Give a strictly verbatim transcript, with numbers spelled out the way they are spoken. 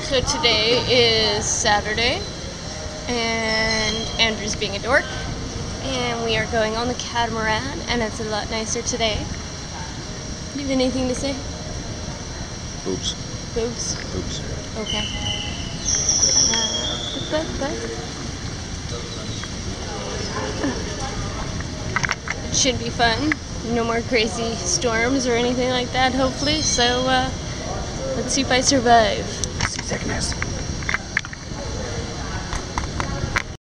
So today is Saturday, and Andrew's being a dork, and we are going on the catamaran, and it's a lot nicer today. Do you have anything to say? Boobs. Boobs? Boobs. Okay. Uh, it should be fun. No more crazy storms or anything like that, hopefully. So, uh, let's see if I survive. Seasickness.